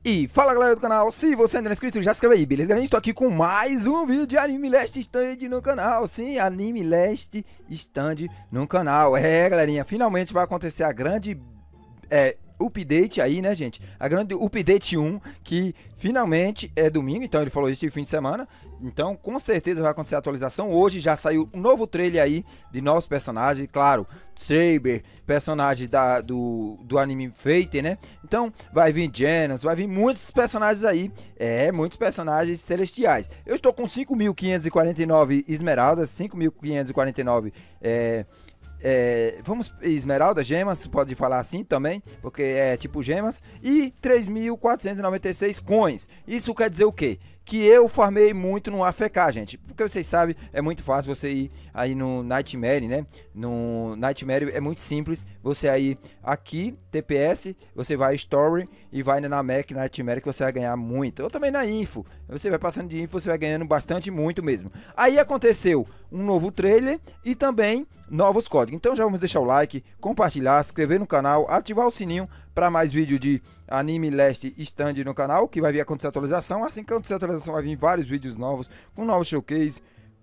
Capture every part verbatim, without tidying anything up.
E fala galera do canal, se você ainda não é inscrito, já se inscreve aí, beleza? Galera, estou aqui com mais um vídeo de Anime Last Stand no canal. Sim, Anime Last Stand no canal. É galerinha, finalmente vai acontecer a grande é, update aí, né gente? A grande update um, que finalmente é domingo, então ele falou isso de fim de semana. Então com certeza vai acontecer a atualização. Hoje já saiu um novo trailer aí de novos personagens, claro, Saber, personagens da, do, do anime Fate, né? Então vai vir Genos, vai vir muitos personagens aí, é, muitos personagens celestiais. Eu estou com cinco mil quinhentos e quarenta e nove esmeraldas, cinco mil quinhentos e quarenta e nove é... É, vamos, esmeralda, gemas, pode falar assim também, porque é tipo gemas, e três mil quatrocentos e noventa e seis coins. Isso quer dizer o quê? Que eu farmei muito no A F K, gente. Porque vocês sabem, é muito fácil você ir aí no Nightmare, né? No Nightmare é muito simples. Você aí aqui, T P S, você vai Story e vai na Mac Nightmare que você vai ganhar muito. Ou também na Info. Você vai passando de Info, você vai ganhando bastante, muito mesmo. Aí aconteceu um novo trailer e também novos códigos. Então já vamos deixar o like, compartilhar, se inscrever no canal, ativar o sininho para mais vídeo de Anime Last Stand no canal, que vai vir acontecer a atualização. Assim que acontecer a atualização vai vir vários vídeos novos, com novos showcase,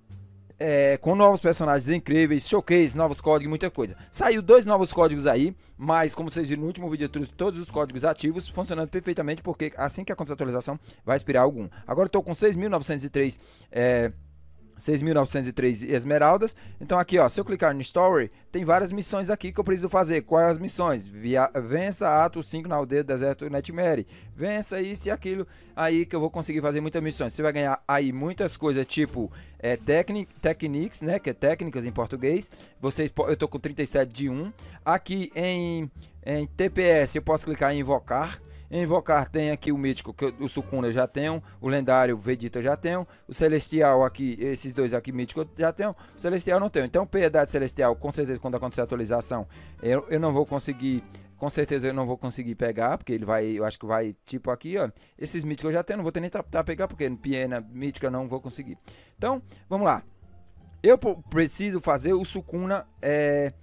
é, com novos personagens incríveis, showcase, novos códigos, muita coisa. Saiu dois novos códigos aí, mas como vocês viram no último vídeo eu trouxe todos os códigos ativos, funcionando perfeitamente, porque assim que acontecer a atualização vai expirar algum. Agora eu estou com seis mil novecentos e três é, seis mil novecentos e três esmeraldas. Então aqui ó, se eu clicar no Story, tem várias missões aqui que eu preciso fazer. Quais as missões? Via, vença Atos cinco na aldeia do deserto Nightmare. Vença isso e aquilo aí que eu vou conseguir fazer muitas missões. Você vai ganhar aí muitas coisas tipo é, technic, Techniques, né, que é técnicas em português. Vocês, eu tô com trinta e sete de um. Aqui em, em T P S eu posso clicar em invocar. Em invocar tem aqui o mítico, que eu, o Sukuna eu já tenho, o lendário Vegeta eu já tenho, o celestial aqui, esses dois aqui mítico eu já tenho, o celestial não tenho. Então piedade celestial, com certeza quando acontecer a atualização, eu, eu não vou conseguir, com certeza eu não vou conseguir pegar, porque ele vai, eu acho que vai tipo aqui, ó, esses míticos eu já tenho, não vou ter nem pra pegar, porque no Piena mítica eu não vou conseguir. Então, vamos lá. Eu preciso fazer o Sukuna, é...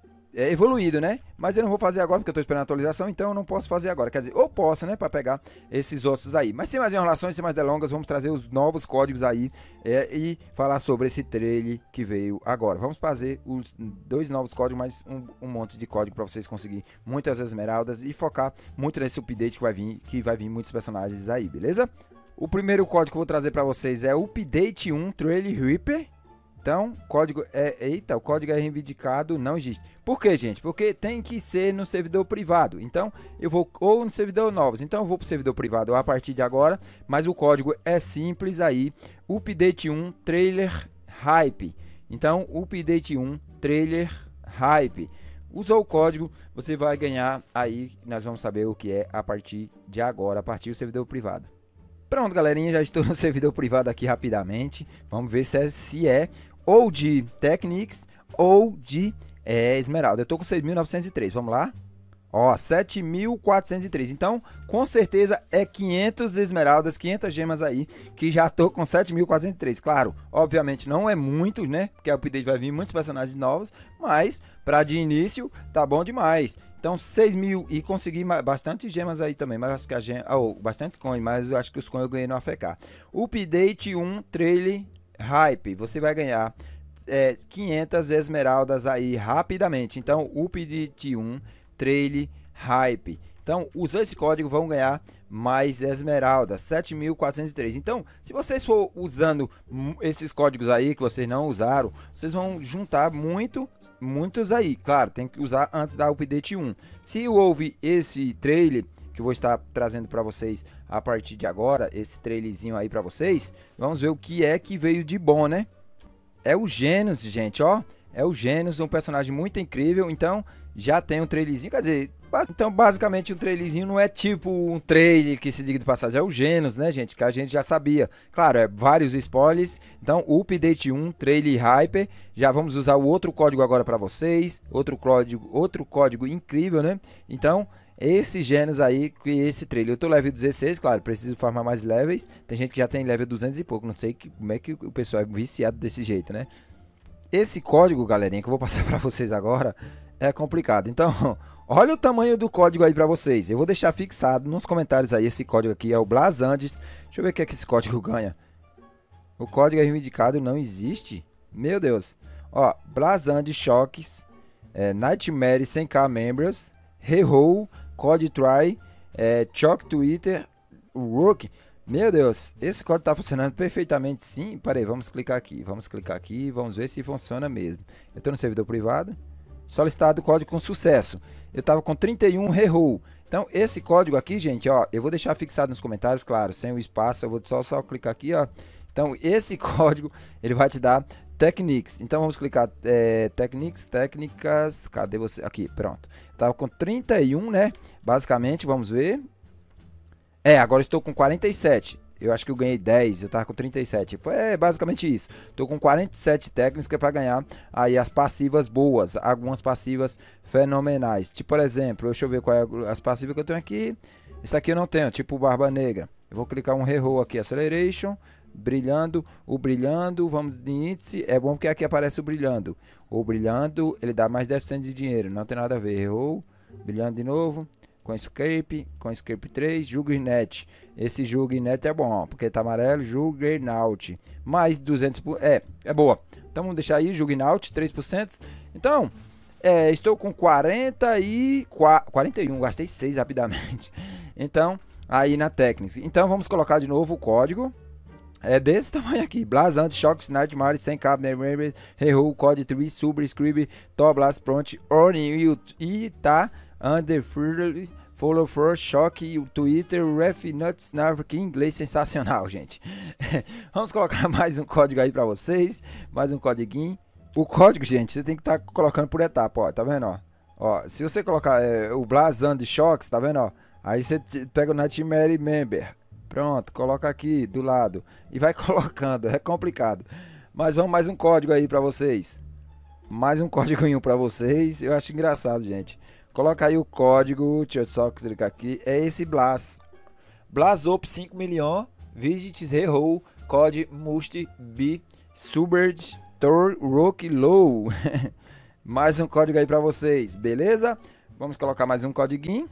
É evoluído, né? Mas eu não vou fazer agora porque eu tô esperando a atualização, então eu não posso fazer agora. Quer dizer, ou posso, né? Para pegar esses outros aí. Mas sem mais enrolações, sem mais delongas, vamos trazer os novos códigos aí é, e falar sobre esse trailer que veio agora. Vamos fazer os dois novos códigos, mais um, um monte de código para vocês conseguirem muitas esmeraldas e focar muito nesse update que vai vir, que vai vir muitos personagens aí, beleza? O primeiro código que eu vou trazer para vocês é o Update um Trailer Reaper. Então, código é, eita, o código é reivindicado, não existe. Por quê, gente? Porque tem que ser no servidor privado. Então, eu vou ou no servidor novos. Então, eu vou para o servidor privado a partir de agora, mas o código é simples aí, Update um Trailer Hype. Então, Update um Trailer Hype. Usou o código, você vai ganhar aí, nós vamos saber o que é a partir de agora, a partir do servidor privado. Pronto, galerinha, já estou no servidor privado aqui rapidamente. Vamos ver se é, se é ou de Techniques ou de é, Esmeralda. Eu estou com seis mil novecentos e três, vamos lá. Ó, sete mil quatrocentos e três. Então, com certeza é quinhentas esmeraldas, quinhentas gemas aí, que já tô com sete mil quatrocentos e três. Claro, obviamente não é muito, né? Porque a update vai vir muitos personagens novos, mas para de início tá bom demais. Então, seis mil e consegui bastante gemas aí também, mas acho que a gema, oh, bastante coin, mas eu acho que os coins eu ganhei no A F K. Update um Trailer Hype, você vai ganhar é, quinhentas esmeraldas aí rapidamente. Então, Update um Trailer Hype. Então, usando esse código vão ganhar mais esmeraldas, sete mil quatrocentos e três. Então, se vocês for usando esses códigos aí que vocês não usaram, vocês vão juntar muito, muitos aí. Claro, tem que usar antes da Update um. Se houve esse trailer que eu vou estar trazendo para vocês a partir de agora, esse trailerzinho aí para vocês, vamos ver o que é que veio de bom, né? É o Genos, gente, ó. É o Genos, um personagem muito incrível. Então, já tem um trailerzinho, quer dizer, então basicamente um trailerzinho não é tipo um trailer que se diga de passagem, é o Genos, né, gente, que a gente já sabia. Claro, é vários spoilers. Então, Update um Trailer Hyper, já vamos usar o outro código agora para vocês, outro código, outro código incrível, né? Então, esse Genos aí, esse trailer, eu tô level dezesseis, claro, preciso farmar mais levels. Tem gente que já tem level duzentos e pouco, não sei que, como é que o pessoal é viciado desse jeito, né? Esse código, galerinha, que eu vou passar para vocês agora, é complicado. Então, olha o tamanho do código aí pra vocês. Eu vou deixar fixado nos comentários aí. Esse código aqui é o Blazandes. Deixa eu ver o que é que esse código ganha. O código é reivindicado, não existe? Meu Deus. Ó, Blazandes Shocks, é, Nightmare cem k Members, Reroll, Code Try, é, Choc Twitter, Rook. Meu Deus, esse código tá funcionando perfeitamente sim. Peraí, vamos clicar aqui. Vamos clicar aqui, vamos ver se funciona mesmo. Eu tô no servidor privado. Solicitado o código com sucesso. Eu tava com trinta e um Reroll. Então, esse código aqui, gente, ó, eu vou deixar fixado nos comentários, claro, sem o espaço. Eu vou só, só clicar aqui, ó. Então, esse código, ele vai te dar Techniques. Então, vamos clicar é, Techniques, técnicas. Cadê você? Aqui, pronto. Eu tava com trinta e um, né? Basicamente, vamos ver. É, agora estou com quarenta e sete. Eu acho que eu ganhei dez, eu tava com trinta e sete. Foi é, basicamente isso. Tô com quarenta e sete técnicas para ganhar aí as passivas boas, algumas passivas fenomenais. Tipo, por exemplo, deixa eu ver qual é as passivas que eu tenho aqui. Esse aqui eu não tenho, tipo Barba Negra. Eu vou clicar um Reroll aqui, Acceleration, brilhando, o brilhando, vamos de índice. É bom porque aqui aparece o brilhando. O brilhando, ele dá mais dez por cento de dinheiro, não tem nada a ver. Reroll, brilhando de novo. Com Scrape, com Scrape três, Juggernaut. Esse Juggernaut é bom, porque tá amarelo, Juggernaut. Mais duzentos por cento, é, é boa. Então vamos deixar aí, Juggernaut, três por cento. Então, é, estou com quarenta e quatro, quarenta e um, gastei seis rapidamente. Então, aí na Technics. Então vamos colocar de novo o código. É desse tamanho aqui. Blazandes, Shocks, Nightmare, cem k, Never, Reroll, Code três, Super, Scribe, Toblas, Pront, Orning, e tá... Under Follow for Shock, Twitter, Ref Nuts, que inglês sensacional, gente. Vamos colocar mais um código aí pra vocês, mais um codiguinho. O código, gente, você tem que estar tá colocando por etapa, ó, tá vendo, ó? Ó, se você colocar é, o Blazandes Shocks, tá vendo, ó? Aí você pega o Nightmare Member, pronto, coloca aqui do lado e vai colocando, é complicado. Mas vamos mais um código aí pra vocês. Mais um código pra vocês, eu acho engraçado, gente. Coloca aí o código, deixa eu só clicar aqui, é esse Blaz. Blazop cinco milhões, Visits Reroll, Code Must Be Subert Tor Rock Low. Mais um código aí pra vocês, beleza? Vamos colocar mais um codiguinho.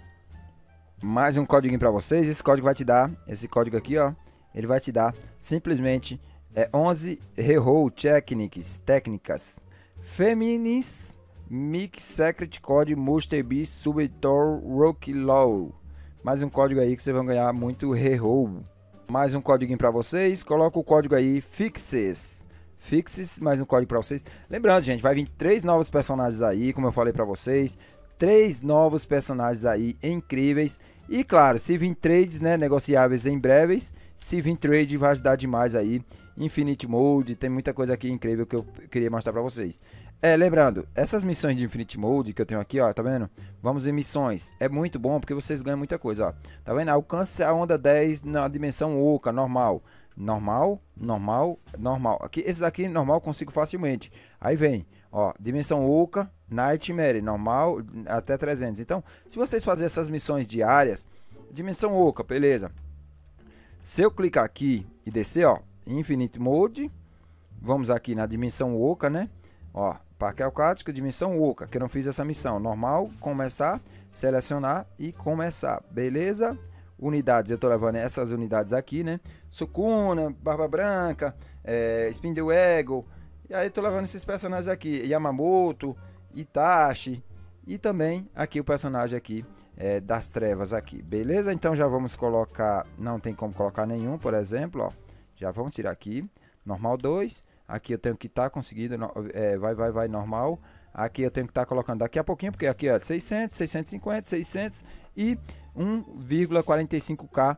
Mais um codiguinho pra vocês, esse código vai te dar, esse código aqui, ó, ele vai te dar simplesmente é onze Reroll Techniques, técnicas Feminis. Mix Secret Code Must Be Subtor Rock Low. Mais um código aí que vocês vão ganhar muito Reroll. Mais um código para vocês. Coloca o código aí Fixes. Fixes, mais um código para vocês. Lembrando, gente, vai vir três novos personagens aí, como eu falei para vocês. Três novos personagens aí incríveis. E claro, se vir trades, né, negociáveis em breves. Se vir trade, vai ajudar demais aí. Infinite Mode, tem muita coisa aqui incrível que eu queria mostrar pra vocês. É, lembrando, essas missões de Infinite Mode que eu tenho aqui, ó, tá vendo? Vamos em missões, é muito bom porque vocês ganham muita coisa, ó. Tá vendo? Alcance a onda dez na dimensão oca, normal. Normal, normal, normal. Aqui, esses aqui, normal, eu consigo facilmente. Aí vem, ó, dimensão oca, Nightmare, normal, até trezentos. Então, se vocês fazerem essas missões diárias, dimensão oca, beleza. Se eu clicar aqui e descer, ó, Infinite Mode, vamos aqui na dimensão oca, né? Ó, parque aquático, dimensão oca, que eu não fiz essa missão. Normal, começar, selecionar e começar, beleza? Unidades, eu tô levando essas unidades aqui, né? Sukuna, Barba Branca, é, Spindle Eagle, e aí tô levando esses personagens aqui, Yamamoto, Itachi, e também aqui o personagem aqui é, das trevas aqui, beleza? Então já vamos colocar, não tem como colocar nenhum, por exemplo, ó. Já vamos tirar aqui, normal dois, aqui eu tenho que estar tá conseguindo, é, vai, vai, vai, normal, aqui eu tenho que estar tá colocando daqui a pouquinho, porque aqui ó, seiscentos, seiscentos e cinquenta, seiscentos e um vírgula quarenta e cinco K,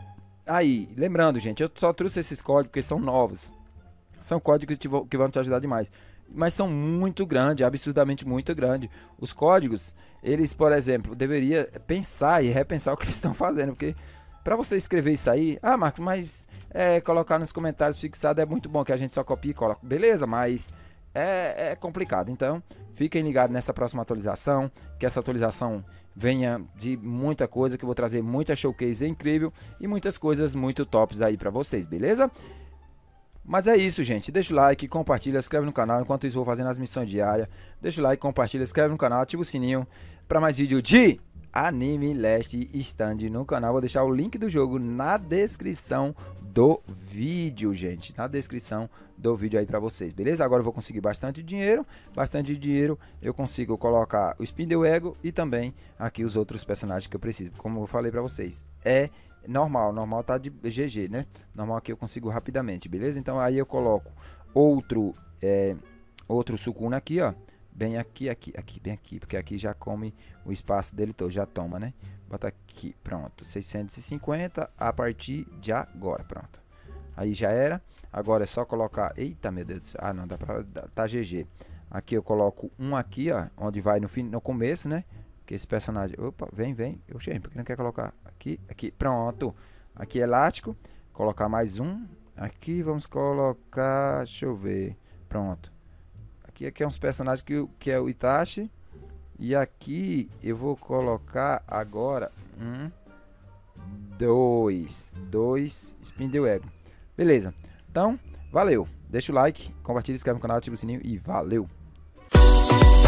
aí, lembrando gente, eu só trouxe esses códigos porque são novos, são códigos que, te, que vão te ajudar demais, mas são muito grandes, absurdamente muito grandes, os códigos, eles, por exemplo, deveria pensar e repensar o que eles estão fazendo, porque para você escrever isso aí, ah, Marcos, mas é, colocar nos comentários fixado é muito bom, que a gente só copia e coloca. Beleza, mas é, é complicado. Então, fiquem ligados nessa próxima atualização, que essa atualização venha de muita coisa, que eu vou trazer muita showcase incrível e muitas coisas muito tops aí para vocês, beleza? Mas é isso, gente. Deixa o like, compartilha, inscreve no canal. Enquanto isso, vou fazendo as missões diárias. Deixa o like, compartilha, inscreve no canal, ativa o sininho para mais vídeo de Anime Last Stand no canal. Vou deixar o link do jogo na descrição do vídeo, gente. Na descrição do vídeo aí pra vocês, beleza? Agora eu vou conseguir bastante dinheiro. Bastante dinheiro eu consigo colocar o Spin the Wheel e também aqui os outros personagens que eu preciso. Como eu falei pra vocês, é normal. Normal tá de G G, né? Normal que eu consigo rapidamente, beleza? Então aí eu coloco outro, é, outro Sukuna aqui, ó. Bem aqui, aqui, aqui, bem aqui, porque aqui já come o espaço dele todo, já toma, né? Bota aqui, pronto, seiscentos e cinquenta a partir de agora, pronto. Aí já era, agora é só colocar, eita meu Deus do céu, ah não, dá pra, dá, tá G G. Aqui eu coloco um aqui, ó, onde vai no, fim, no começo, né? Que esse personagem, opa, vem, vem, eu cheguei, porque não quer colocar aqui, aqui, pronto. Aqui elástico, colocar mais um, aqui vamos colocar, deixa eu ver, pronto. Aqui, aqui é uns personagens que, que é o Itachi. E aqui eu vou colocar agora um, dois, dois Spin the Wheel. Beleza. Então, valeu. Deixa o like, compartilha, inscreve no canal, ativa o sininho e valeu.